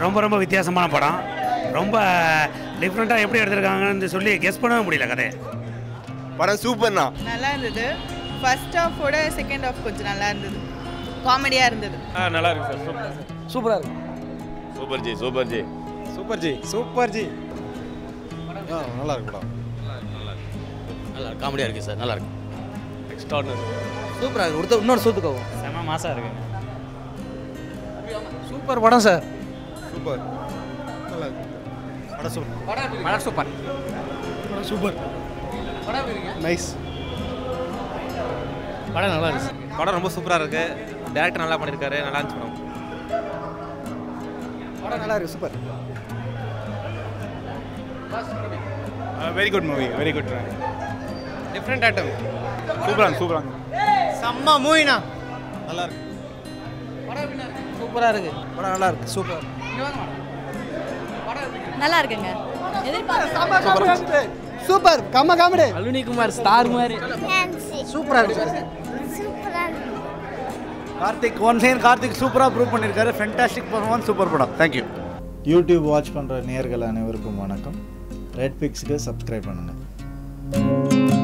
ரொம்ப ரொம்ப வித்தியாசமான படம். ரொம்ப டிஃப்ரெண்ட்டாக எப்படி எடுத்திருக்காங்கன்னு சொல்லி கெஸ் பண்ணவே முடியல கதையை. படம் சூப்பர்ண்ணா. நல்லா இருந்தது. ஃபர்ஸ்ட் ஹாஃபோட செகண்ட் ஹாஃப் கொஞ்சம் நல்லா இருந்தது, காமெடியாக இருந்தது. நல்லா இருக்கு சார். சூப்பராக இருக்கு. Super ji super ji super ji super ji. நல்லா இருக்கு படம். நல்லா காமெடியாக இருக்குது சார். நல்லா இருக்கு. எக்ஸ்ட்ராடனரி. சூப்பராக இருக்கு. இன்னொரு சூத்துக்கவும் செம மாசாக இருக்குங்க. சூப்பர் படம் சார். சூப்பர். நல்லா இருக்கு படம். சூப்பர் படம் சூப்பர். படம் சூப்பர். நைஸ். படம் நல்லா இருக்கு. படம் ரொம்ப சூப்பராக இருக்கு. டேரக்டர் நல்லா பண்ணியிருக்காரு. நல்லா இருந்துச்சு படம். படம் நல்லா இருக்கு. Super. Very good movie. Very good. Different item. சூப்பராக சூப்பராக. செம்ம மூவினா. நல்லா இருக்கு. சூப்பராக இருக்கு. படம் நல்லா இருக்கு. சூப்பர். நல்லா இருக்குங்க. சூப்பர். கம்ம காமெடி. அலுனி குமார் ஸ்டார் மாதிரி. சூப்பரா இருக்கு. கார்த்திக் ஒன்ஸ் அகைன் கார்த்திக் சூப்பராக ப்ரூவ் பண்ணியிருக்காரு. Fantastic performance. சூப்பர் படம். தேங்க்யூ. யூடியூப் வாட்ச் பண்ணுற நேயர்கள் அனைவருக்கும் வணக்கம். ரெட் பிக்ஸுக்கு சப்ஸ்கிரைப் பண்ணுங்கள்.